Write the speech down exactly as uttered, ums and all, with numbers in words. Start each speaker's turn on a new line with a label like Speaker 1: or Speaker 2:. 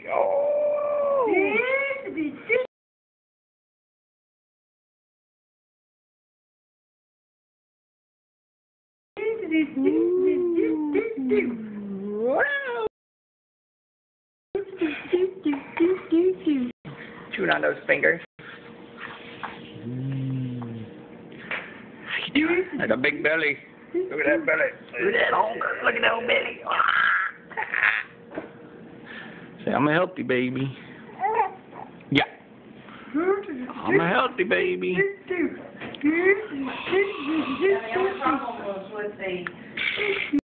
Speaker 1: Oh! Wow! Chewing on those fingers. Like a big belly. Look at that belly. Look at that hunger. Look at that old belly. Say, I'm a healthy baby. Yeah. I'm a healthy baby.
Speaker 2: Yeah, the only problem was with the